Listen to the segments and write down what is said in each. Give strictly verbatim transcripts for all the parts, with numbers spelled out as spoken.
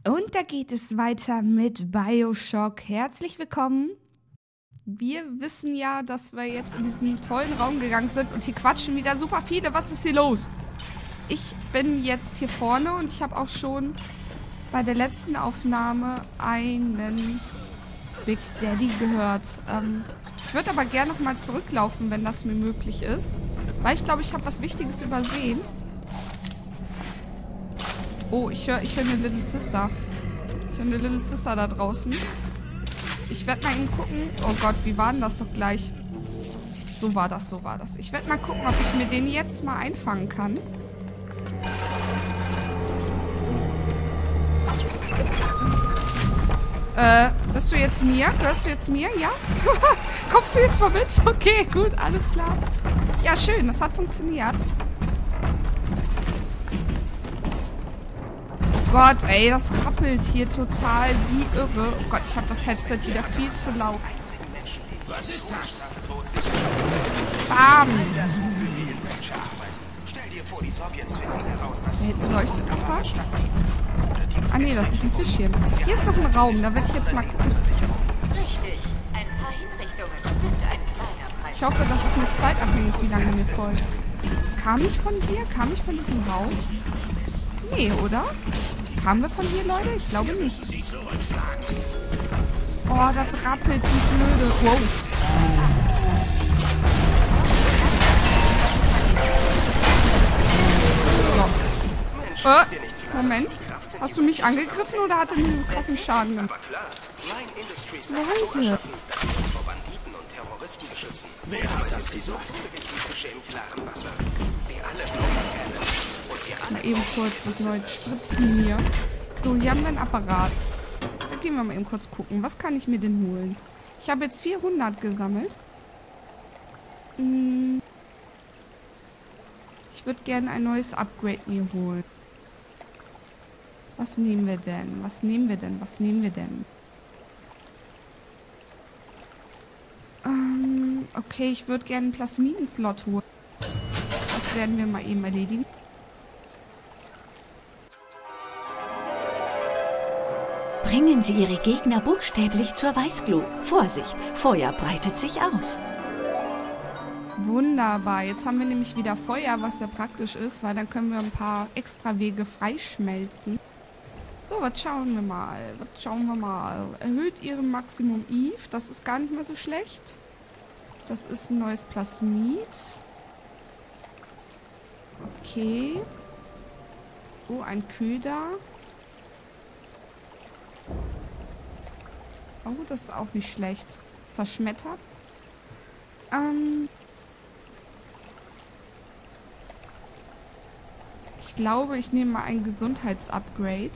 Und da geht es weiter mit BioShock. Herzlich willkommen. Wir wissen ja, dass wir jetzt in diesen tollen Raum gegangen sind und hier quatschen wieder super viele. Was ist hier los? Ich bin jetzt hier vorne und ich habe auch schon bei der letzten Aufnahme einen Big Daddy gehört. Ähm, ich würde aber gerne noch mal zurücklaufen, wenn das mir möglich ist. Weil ich glaube, ich habe was Wichtiges übersehen. Oh, ich höre ich hör eine Little Sister. Ich höre eine Little Sister da draußen. Ich werde mal eben gucken. Oh Gott, wie war denn das doch gleich? So war das, so war das. Ich werde mal gucken, ob ich mir den jetzt mal einfangen kann. Äh, bist du jetzt mir? Hörst du jetzt mir? Ja? Kommst du jetzt mal mit? Okay, gut, alles klar. Ja, schön, das hat funktioniert. Gott, ey, das rappelt hier total wie irre. Oh Gott, ich habe das Headset wieder viel zu laut. Was ist das? Bam! Stell dir vor, die Sowjets finden heraus, dass Da hinten leuchtet noch was. Ah nee, das ist ein Fischchen. Hier ist noch ein Raum, da werde ich jetzt mal gucken. Richtig. Ein paar Hinrichtungen sind ein kleiner Preis. Ich hoffe, das ist nicht zeitabhängig, wie lange mir folgt. Kam ich von hier? Kam ich von diesem Raum? Nee, oder? Kamen wir von hier, Leute? Ich glaube nicht. Oh, das rappelt wie blöde. Wow. So. Äh, Moment. Hast du mich angegriffen oder hat er mir einen krassen Schaden gemacht? aber klar. Line Industries Leute. hat so erschaffen, dass sie sich vor Banditen und Terroristen beschützen. Wer hat das gesagt? Fische im klaren Wasser. Wir alle brauchen kennen. Und wir alle Mal eben kurz was Neues spritzen hier. So, hier haben wir einen Apparat. Da gehen wir mal eben kurz gucken. Was kann ich mir denn holen? Ich habe jetzt vierhundert gesammelt. Hm. Ich würde gerne ein neues Upgrade mir holen. Was nehmen wir denn? Was nehmen wir denn? Was nehmen wir denn? Ähm, okay, ich würde gerne einen Plasmiden-Slot holen. Das werden wir mal eben erledigen. Bringen Sie Ihre Gegner buchstäblich zur Weißglut. Vorsicht, Feuer breitet sich aus. Wunderbar. Jetzt haben wir nämlich wieder Feuer, was ja praktisch ist, weil dann können wir ein paar extra Wege freischmelzen. So, was schauen wir mal? Was schauen wir mal? Erhöht Ihren Maximum Eve. Das ist gar nicht mehr so schlecht. Das ist ein neues Plasmid. Okay. Oh, ein Köder. Oh, das ist auch nicht schlecht. Zerschmettert. Ähm... Ich glaube, ich nehme mal ein Gesundheitsupgrade.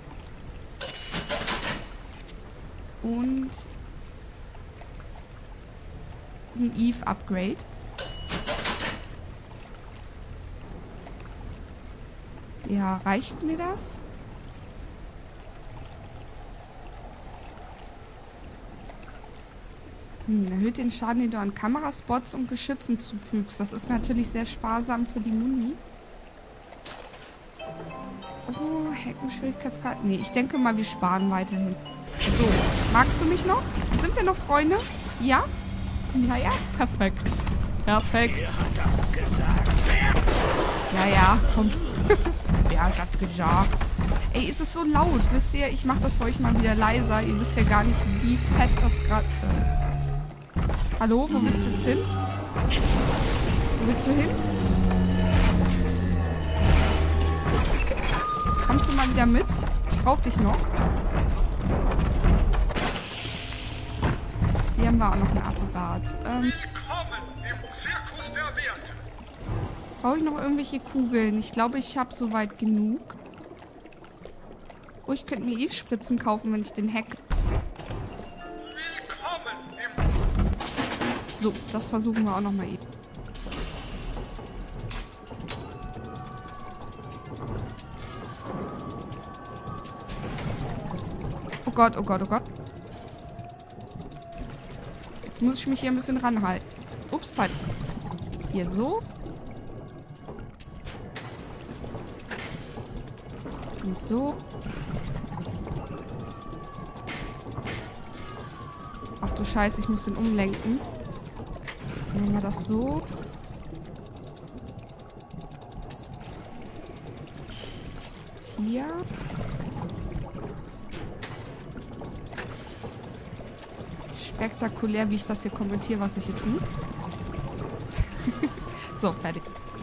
Und ein Eve-Upgrade. Ja, reicht mir das? Hm, erhöht den Schaden, den du an Kameraspots und Geschützen zufügst. Das ist natürlich sehr sparsam für die Muni. Oh, Hackenschwierigkeitsgrad. Nee, ich denke mal, wir sparen weiterhin. So, magst du mich noch? Sind wir noch Freunde? Ja? Ja, ja, perfekt. Perfekt. Ja, ja, komm. Wer hat das gesagt? Ey, ist es so laut, wisst ihr? Ich mach das für euch mal wieder leiser. Ihr wisst ja gar nicht, wie fett das gerade... Äh. Hallo, wo willst du jetzt hin? Wo willst du hin? Kommst du mal wieder mit? Ich brauch dich noch. Hier haben wir auch noch ein Apparat. Ähm, Willkommen im Zirkus der Werte. Brauche ich noch irgendwelche Kugeln? Ich glaube, ich habe soweit genug. Oh, ich könnte mir Eve-Spritzen kaufen, wenn ich den hack. Willkommen im... So, das versuchen wir auch noch mal eben. Oh Gott, oh Gott, oh Gott. Jetzt muss ich mich hier ein bisschen ranhalten. Ups, falsch. Hier so. Und so. scheiße, ich muss den umlenken. Machen wir das so. Hier. Spektakulär, wie ich das hier kommentiere, was ich hier tue. So, fertig.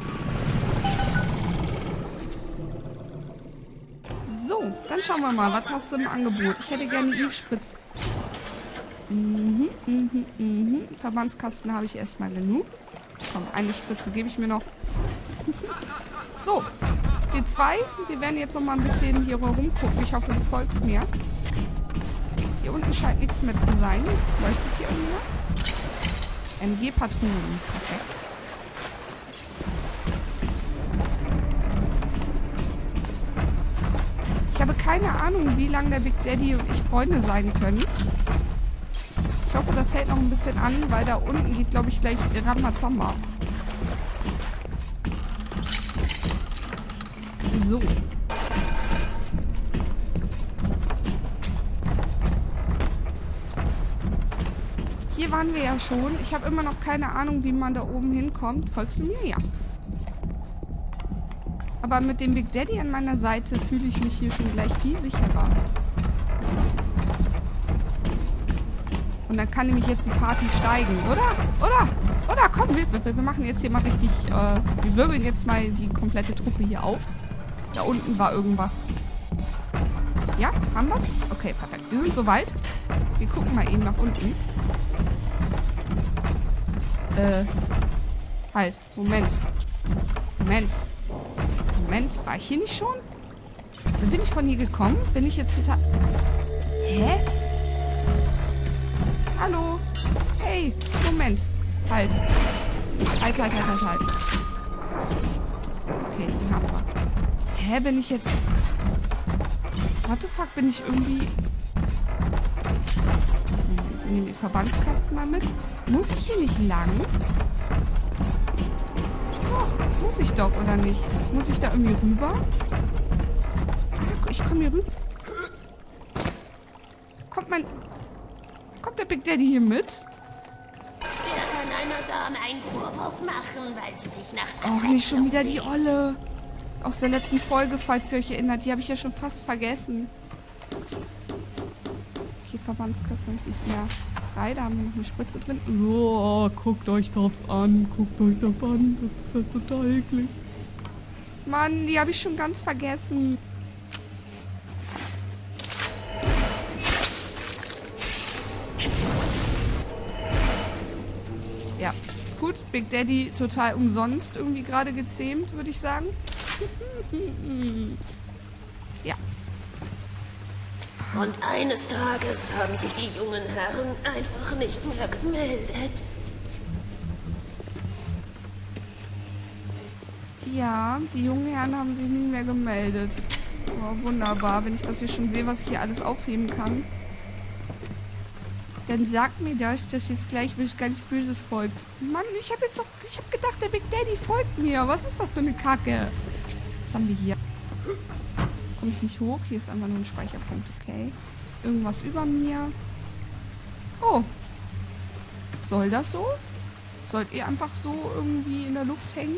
So, dann schauen wir mal, was hast du im Angebot? Ich hätte gerne Eve-Spritz. Mhm, mhm, mhm. Verbandskasten habe ich erstmal genug. Komm, eine Spritze gebe ich mir noch. So, wir zwei. Wir werden jetzt noch mal ein bisschen hier rumgucken. Ich hoffe, du folgst mir. Hier unten scheint nichts mehr zu sein. Leuchtet hier irgendwo? M G-Patronen. Perfekt. Ich habe keine Ahnung, wie lange der Big Daddy und ich Freunde sein können. Ich hoffe, das hält noch ein bisschen an, weil da unten geht, glaube ich, gleich Ramazamba. So. Hier waren wir ja schon. Ich habe immer noch keine Ahnung, wie man da oben hinkommt. Folgst du mir? Ja. Aber mit dem Big Daddy an meiner Seite fühle ich mich hier schon gleich viel sicherer. Und dann kann nämlich jetzt die Party steigen, oder? Oder? Oder? Komm, wir, wir, wir machen jetzt hier mal richtig, äh, wir wirbeln jetzt mal die komplette Truppe hier auf. Da unten war irgendwas. Ja, haben wir's? Okay, perfekt. Wir sind soweit. Wir gucken mal eben nach unten. Äh, halt, Moment. Moment. Moment, war ich hier nicht schon? Also bin ich von hier gekommen? Bin ich jetzt total... Hä? Hallo? Hey, Moment. Halt. Halt, halt, halt, halt, halt. Okay, den haben wir. Hä, bin ich jetzt... What the fuck, bin ich irgendwie... Ich nehme den Verbandskasten mal mit. Muss ich hier nicht lang? Doch, muss ich doch, oder nicht? Muss ich da irgendwie rüber? Ah, ich komme hier rüber. Kommt mein... Kommt der Big Daddy hier mit? Wer kann einer Dame einen Vorwurf machen, weil sie sich nach... Och, nicht schon wieder die Olle. Aus der letzten Folge, falls ihr euch erinnert. Die habe ich ja schon fast vergessen. Okay, Verbandskasten ist nicht mehr frei. Da haben wir noch eine Spritze drin. Oh, guckt euch das an. Guckt euch das an. Das ist ja total eklig. Mann, die habe ich schon ganz vergessen. Ja, gut. Big Daddy total umsonst irgendwie gerade gezähmt, würde ich sagen. Ja. Und eines Tages haben sich die jungen Herren einfach nicht mehr gemeldet. Ja, die jungen Herren haben sich nie mehr gemeldet. Oh, wunderbar, wenn ich das hier schon sehe, was ich hier alles aufheben kann. Dann sagt mir das, dass jetzt gleich was ganz Böses folgt. Mann, ich habe jetzt doch, ich habe gedacht, der Big Daddy folgt mir. Was ist das für eine Kacke? Was haben wir hier? Komme ich nicht hoch? Hier ist einfach nur ein Speicherpunkt, okay. Irgendwas über mir. Oh. Soll das so? Sollt ihr einfach so irgendwie in der Luft hängen?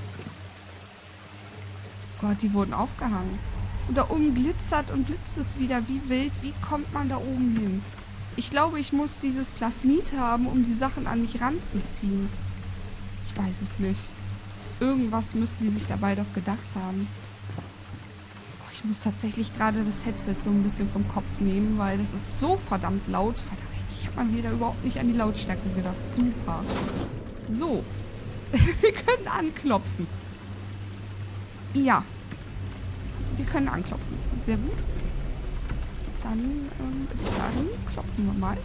Gott, die wurden aufgehangen. Und da oben glitzert und blitzt es wieder wie wild. Wie kommt man da oben hin? Ich glaube, ich muss dieses Plasmid haben, um die Sachen an mich ranzuziehen. Ich weiß es nicht. Irgendwas müssten die sich dabei doch gedacht haben. Oh, ich muss tatsächlich gerade das Headset so ein bisschen vom Kopf nehmen, weil das ist so verdammt laut. Verdammt, ich habe mal wieder überhaupt nicht an die Lautstärke gedacht. Super. So. Wir können anklopfen. Ja. Wir können anklopfen. Sehr gut. Dann ähm, würde ich sagen, klopfen wir mal.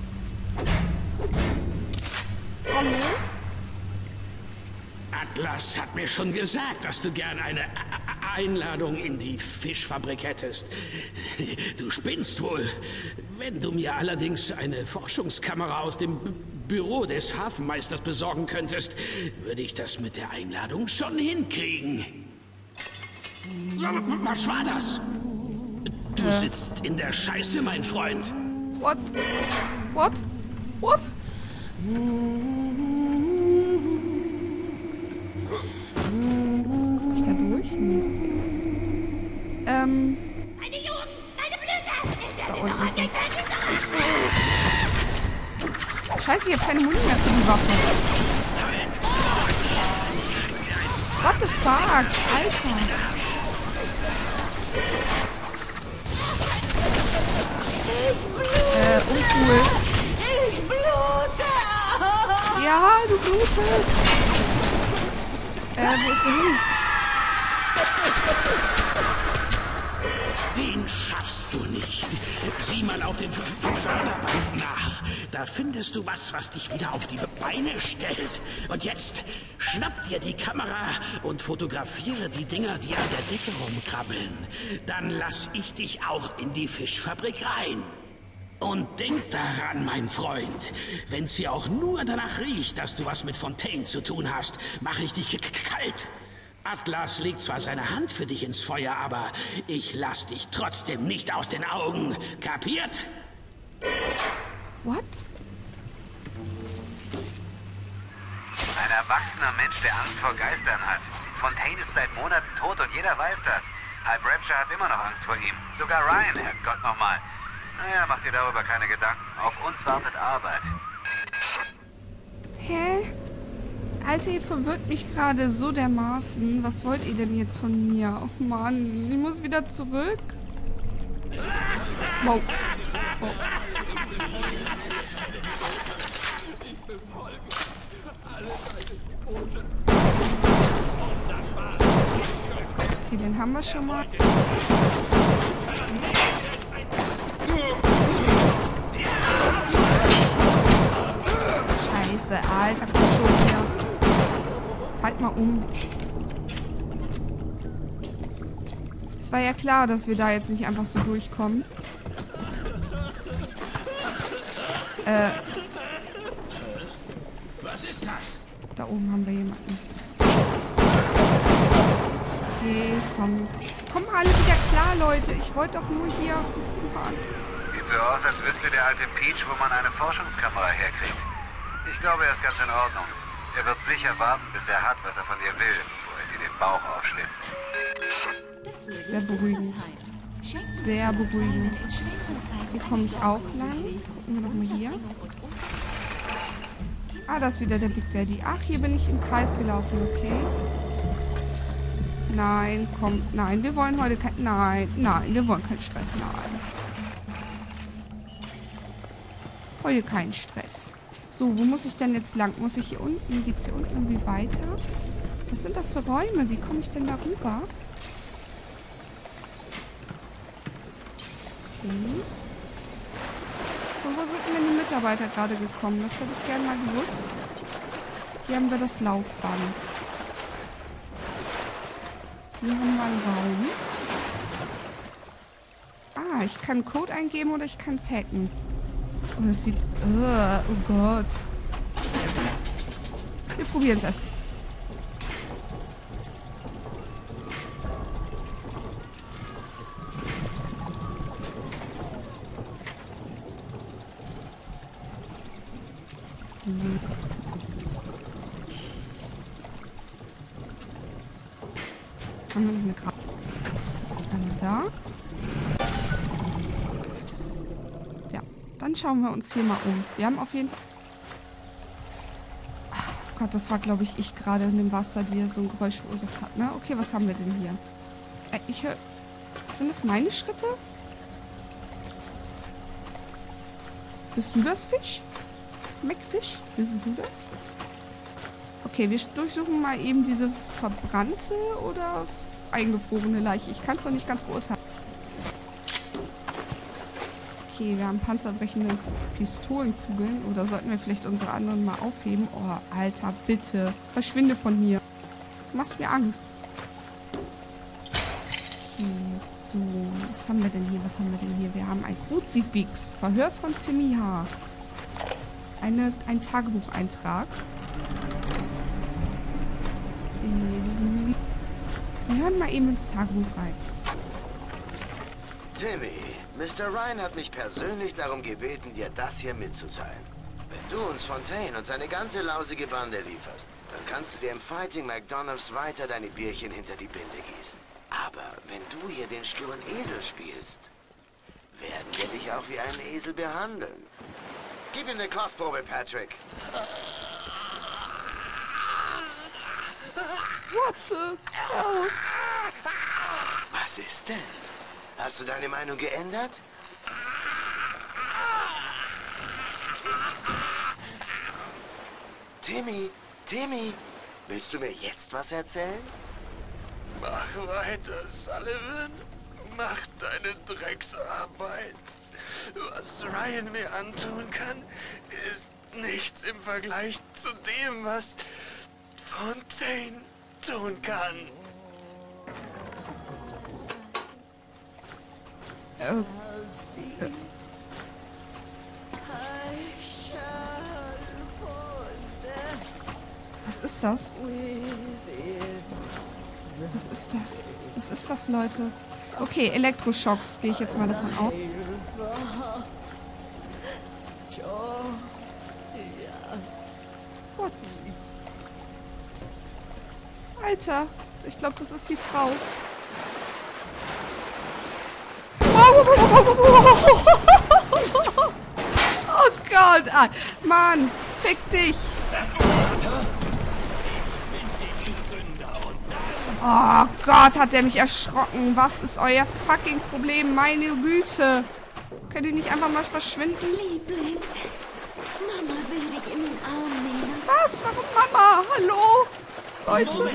Hallo? Atlas hat mir schon gesagt, dass du gern eine Einladung in die Fischfabrik hättest. Du spinnst wohl. Wenn du mir allerdings eine Forschungskamera aus dem B Büro des Hafenmeisters besorgen könntest, würde ich das mit der Einladung schon hinkriegen. Was war das? Du sitzt in der Scheiße, mein Freund. What? What? What? Ist da durch? Nee. Ähm. Meine Jugend, meine Blüte! Da unten ist er. Scheiße, ich hab keine Muni mehr für die Waffe. What the fuck? Alter. Äh, uncool. Ich blute! Ja, du blutest. Äh, wo ist er hin? Den schaffst du nicht. Sieh mal auf den F- F- Förderband nach. Da findest du was, was dich wieder auf die Beine stellt. Und jetzt schnapp dir die Kamera und fotografiere die Dinger, die an der Decke rumkrabbeln. Dann lass ich dich auch in die Fischfabrik rein. Und denk daran, mein Freund, wenn's hier auch nur danach riecht, dass du was mit Fontaine zu tun hast, mache ich dich k- kalt. Atlas legt zwar seine Hand für dich ins Feuer, aber ich lass dich trotzdem nicht aus den Augen. Kapiert? What? Ein erwachsener Mensch, der Angst vor Geistern hat. Fontaine ist seit Monaten tot und jeder weiß das. Halb Rapture hat immer noch Angst vor ihm. Sogar Ryan, Herrgott nochmal. Naja, mach dir darüber keine Gedanken. Auf uns wartet Arbeit. Hä? Alter, ihr verwirrt mich gerade so dermaßen. Was wollt ihr denn jetzt von mir? Oh Mann, ich muss wieder zurück. Wow. Wow. Okay, den haben wir schon mal. Scheiße, Alter, komm schon hier. Halt mal um. Es war ja klar, dass wir da jetzt nicht einfach so durchkommen. Äh. Was ist das? Da oben haben wir jemanden. Okay, komm. Kommen alle wieder klar, Leute. Ich wollte doch nur hier... Sieht so aus, als wüsste der alte Peach, wo man eine Forschungskamera herkriegt. Ich glaube, er ist ganz in Ordnung. Er wird sicher warten, bis er hat, was er von dir will, bevor er dir den Bauch aufschlitzt. Sehr beruhigend. Sehr beruhigend. Hier komme ich auch lang. Gucken wir doch mal hier. Ah, da ist wieder der Big Daddy. Ach, hier bin ich im Kreis gelaufen, okay. Nein, komm, nein, wir wollen heute kein... Nein, nein, wir wollen keinen Stress, nein. Heute keinen Stress. So, wo muss ich denn jetzt lang? Muss ich hier unten? Geht's hier unten irgendwie weiter? Was sind das für Räume? Wie komme ich denn da rüber? Okay. Und wo sind denn die Mitarbeiter gerade gekommen? Das hätte ich gerne mal gewusst. Hier haben wir das Laufband. Hier haben wir einen Raum. Ah, ich kann Code eingeben oder ich kann es hacken. Oh, das sieht... Uh, oh Gott. Wir probieren es erst. So. Haben wir noch eine Karte? Einmal da. Ja, dann schauen wir uns hier mal um. Wir haben auf jeden Fall... Ach Gott, das war, glaube ich, ich gerade in dem Wasser, die hier so ein Geräusch verursacht hat, ne? Okay, was haben wir denn hier? Äh, ich höre... Sind das meine Schritte? Bist du das, Fisch? McFish? Bist du das? Okay, wir durchsuchen mal eben diese verbrannte oder eingefrorene Leiche. Ich kann es noch nicht ganz beurteilen. Okay, wir haben panzerbrechende Pistolenkugeln. Oder sollten wir vielleicht unsere anderen mal aufheben? Oh, Alter, bitte. Verschwinde von hier. Du machst mir Angst. Okay, so. Was haben wir denn hier? Was haben wir denn hier? Wir haben ein Kruzifix. Verhör von Timmy H. Eine, ein Tagebucheintrag. Wir hören mal eben ins Tagebuch rein. Timmy, Mister Ryan hat mich persönlich darum gebeten, dir das hier mitzuteilen. du uns Fontaine und seine ganze lausige Bande lieferst, dann kannst du dir im Fighting McDonald's weiter deine Bierchen hinter die Binde gießen. Aber wenn du hier den sturen Esel spielst, werden wir dich auch wie einen Esel behandeln. Gib ihm eine Kostprobe, Patrick. What the hell? Was ist denn? Hast du deine Meinung geändert? Timmy, Timmy, willst du mir jetzt was erzählen? Mach weiter, Sullivan. Mach deine Drecksarbeit. Was Ryan mir antun kann, ist nichts im Vergleich zu dem, was Fontaine tun kann. Oh. Äh. Was ist das? Was ist das? Was ist das, Leute? Okay, Elektroschocks, gehe ich jetzt mal davon aus. What? Alter, ich glaube, das ist die Frau. Oh Gott, ah, Mann, fick dich. Oh Gott, hat der mich erschrocken. Was ist euer fucking Problem? Meine Güte. Könnt ihr nicht einfach mal verschwinden? Liebling, Mama will dich in den Arm nehmen. Was? Warum Mama? Hallo? Leute.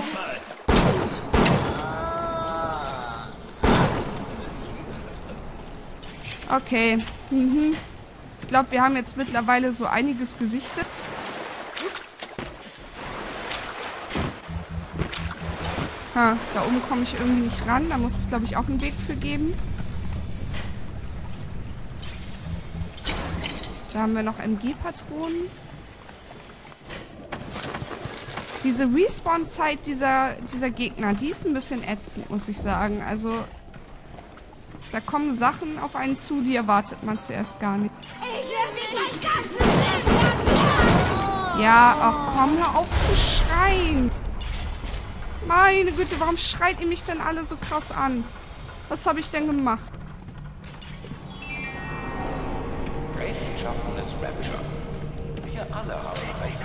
Okay. Mhm. Ich glaube, wir haben jetzt mittlerweile so einiges gesichtet. Ha, da oben komme ich irgendwie nicht ran. Da muss es, glaube ich, auch einen Weg für geben. Da haben wir noch M G-Patronen. Diese Respawn-Zeit dieser, dieser Gegner, die ist ein bisschen ätzend, muss ich sagen. Also, da kommen Sachen auf einen zu, die erwartet man zuerst gar nicht. Ja, ach komm, hör auf zu schreien. Meine Güte, warum schreit ihr mich denn alle so krass an? Was habe ich denn gemacht? Rechtschaffenes Rapture. Wir alle haben Recht.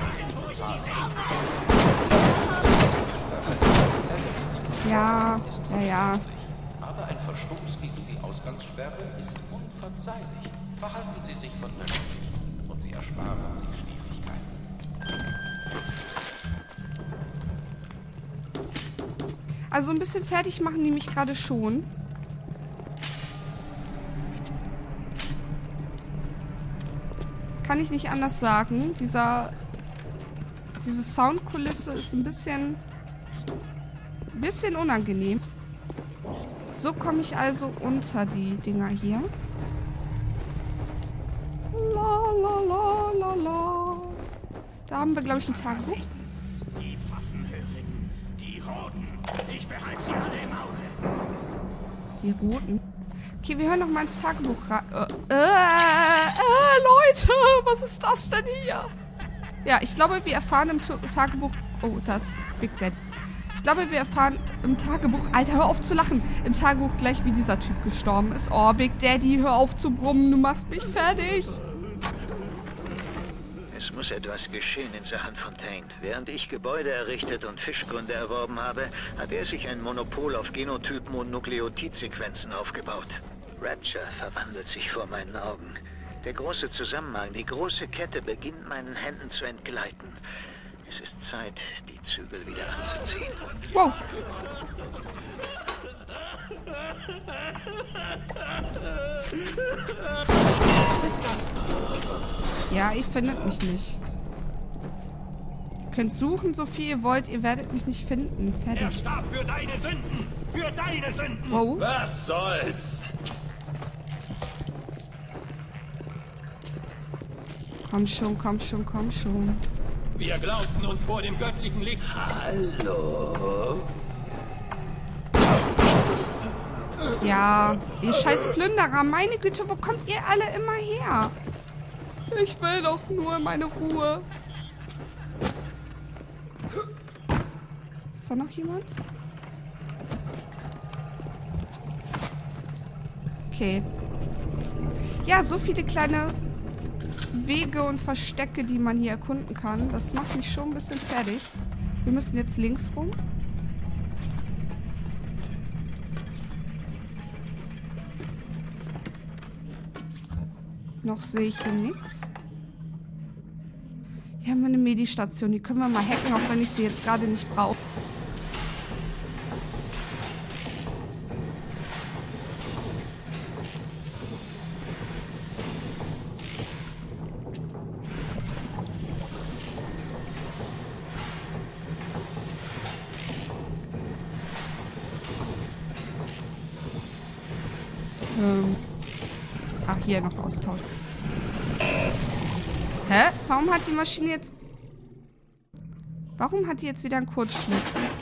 Ja, ja, ja. Aber ein Verstoß gegen die Ausgangssperre ist unverzeihlich. Verhalten Sie sich vernünftig und Sie ersparen sich Schwierigkeiten. Also ein bisschen fertig machen die mich gerade schon. Kann ich nicht anders sagen. Dieser, diese Soundkulisse ist ein bisschen, ein bisschen unangenehm. So komme ich also unter die Dinger hier. La la la la la. Da haben wir, glaube ich, ein Tagebuch. Die Pfaffenhörigen, die Roten. Ich behalte sie alle im Auge. Die Roten. Okay, wir hören noch mal ins Tagebuch rein. Äh, äh, äh, Leute, was ist das denn hier? Ja, ich glaube, wir erfahren im Ta Tagebuch... Oh, das ist Big Daddy. Ich glaube, wir erfahren im Tagebuch... Alter, hör auf zu lachen. Im Tagebuch gleich, wie dieser Typ gestorben ist. Oh, Big Daddy, hör auf zu brummen. Du machst mich fertig. Es muss etwas geschehen in Sachen Fontaine. Während ich Gebäude errichtet und Fischgründe erworben habe, hat er sich ein Monopol auf Genotypen und Nukleotidsequenzen aufgebaut. Rapture verwandelt sich vor meinen Augen. Der große Zusammenhang, die große Kette beginnt meinen Händen zu entgleiten. Es ist Zeit, die Zügel wieder anzuziehen. Wow. Was ist das? Ja, ihr findet mich nicht. Ihr könnt suchen, so viel ihr wollt. Ihr werdet mich nicht finden. Fertig. Er starb für deine Sünden. Für deine Sünden. Wow. Was soll's? Komm schon, komm schon, komm schon. Wir glaubten uns vor dem göttlichen Licht. Hallo? Ja, ihr scheiß Plünderer. Meine Güte, wo kommt ihr alle immer her? Ich will doch nur meine Ruhe. Ist da noch jemand? Okay. Ja, so viele kleine Wege und Verstecke, die man hier erkunden kann. Das macht mich schon ein bisschen fertig. Wir müssen jetzt links rum. Noch sehe ich hier nichts. Hier haben wir eine Medistation. Die können wir mal hacken, auch wenn ich sie jetzt gerade nicht brauche. Ähm. Ach, hier noch austauschen. Hä? Warum hat die Maschine jetzt... Warum hat die jetzt wieder einen Kurzschluss?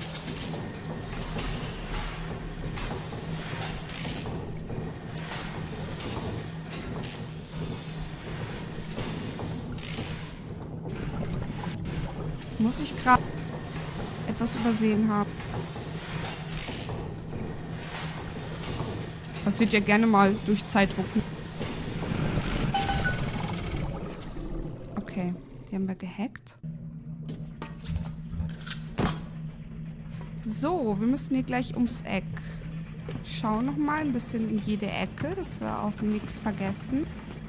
Muss ich gerade etwas übersehen haben? Passiert ja gerne mal durch Zeitdruck. Okay, die haben wir gehackt. So, wir müssen hier gleich ums Eck. Ich schaue nochmal ein bisschen in jede Ecke, dass wir auch nichts vergessen.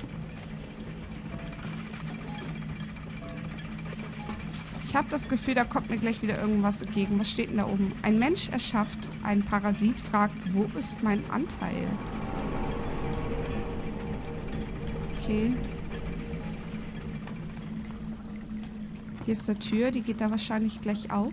Ich habe das Gefühl, da kommt mir gleich wieder irgendwas entgegen. Was steht denn da oben? Ein Mensch erschafft, ein Parasit fragt, wo ist mein Anteil? Okay. Hier ist eine Tür, die geht da wahrscheinlich gleich auf.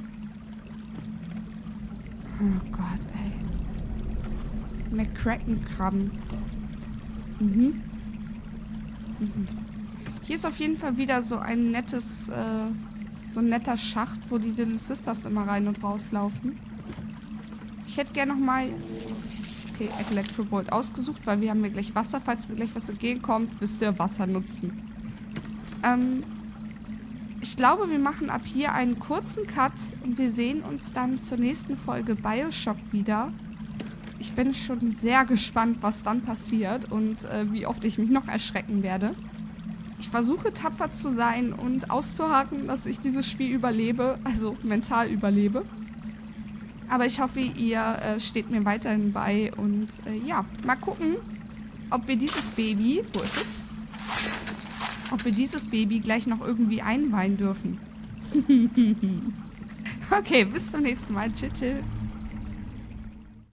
Oh Gott, ey. McCracken-Krabben. Mhm. Mhm. Hier ist auf jeden Fall wieder so ein nettes, äh, so ein netter Schacht, wo die Little Sisters immer rein und rauslaufen. Ich hätte gerne nochmal... Okay, Electrobolt ausgesucht, weil wir haben hier gleich Wasser. Falls mir gleich was entgegenkommt, wisst ihr, Wasser nutzen. Ähm... Ich glaube, wir machen ab hier einen kurzen Cut und wir sehen uns dann zur nächsten Folge BioShock wieder. Ich bin schon sehr gespannt, was dann passiert und äh, wie oft ich mich noch erschrecken werde. Ich versuche tapfer zu sein und auszuhaken, dass ich dieses Spiel überlebe, also mental überlebe. Aber ich hoffe, ihr äh, steht mir weiterhin bei und äh, ja, mal gucken, ob wir dieses Baby, wo ist es? Ob wir dieses Baby gleich noch irgendwie einweihen dürfen. Okay, bis zum nächsten Mal. Tschüss, tschüss.